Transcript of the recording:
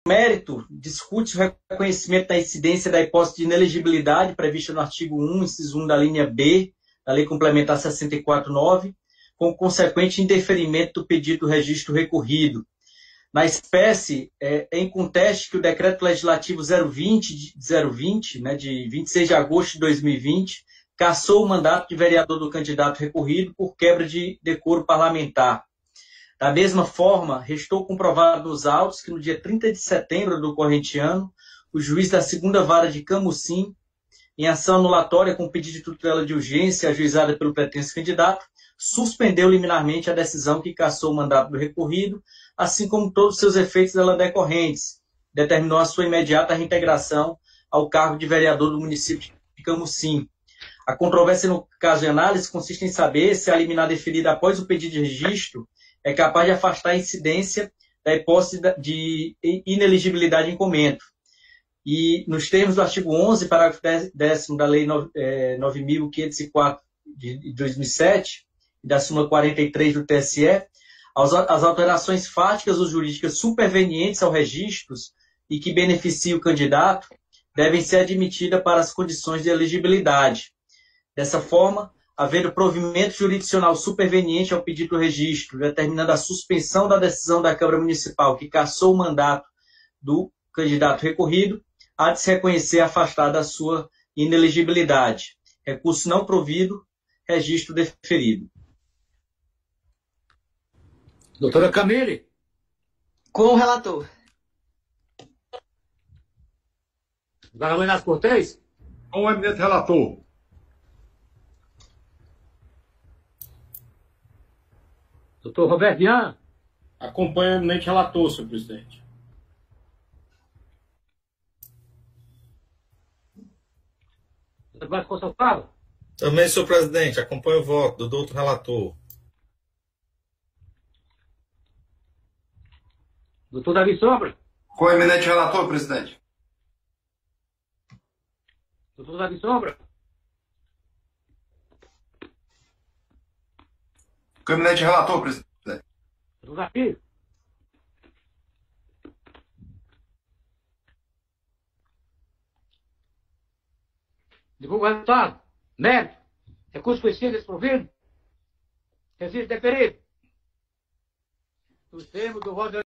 mérito, discute o reconhecimento da incidência da hipótese de inelegibilidade prevista no artigo 1, inciso 1 da linha B, da Lei Complementar 64/9, com o consequente indeferimento do pedido do registro recorrido. Na espécie, em conteste que o Decreto Legislativo 020, né, de 26 de agosto de 2020, cassou o mandato de vereador do candidato recorrido por quebra de decoro parlamentar. Da mesma forma, restou comprovado nos autos que no dia 30 de setembro do corrente ano, o juiz da 2ª Vara de Camusim, em ação anulatória com pedido de tutela de urgência ajuizada pelo pretenso candidato, suspendeu liminarmente a decisão que cassou o mandato do recorrido, assim como todos os seus efeitos dela decorrentes, determinou a sua imediata reintegração ao cargo de vereador do município de Camusim. A controvérsia no caso de análise consiste em saber se a liminar deferida após o pedido de registro é capaz de afastar a incidência da hipótese de ineligibilidade em comento. E, nos termos do artigo 11, parágrafo 10º da Lei 9.504 de 2007 e da súmula 43 do TSE, as alterações fáticas ou jurídicas supervenientes ao registro e que beneficiem o candidato devem ser admitidas para as condições de elegibilidade. Dessa forma, havendo provimento jurisdicional superveniente ao pedido do registro, determinando a suspensão da decisão da Câmara Municipal que cassou o mandato do candidato recorrido, há de se reconhecer afastada a sua inelegibilidade. Recurso não provido, registro deferido. Doutora Camille. Com o relator. Dona Renato Cortez. Com o eminente relator. Doutor Roberto Vian. Acompanho o eminente relator, senhor presidente. Doutor Vasconcelos Paulo. Também, senhor presidente, acompanho o voto do doutor relator. Doutor Davi Sombra. Com o eminente relator, presidente. Doutor Davi Sombra. Com o eminente relator, presidente. Doutor Davi. Divulga o resultado. Mérito. Recurso conhecido, desprovido. Registro deferido. Nos termos do voto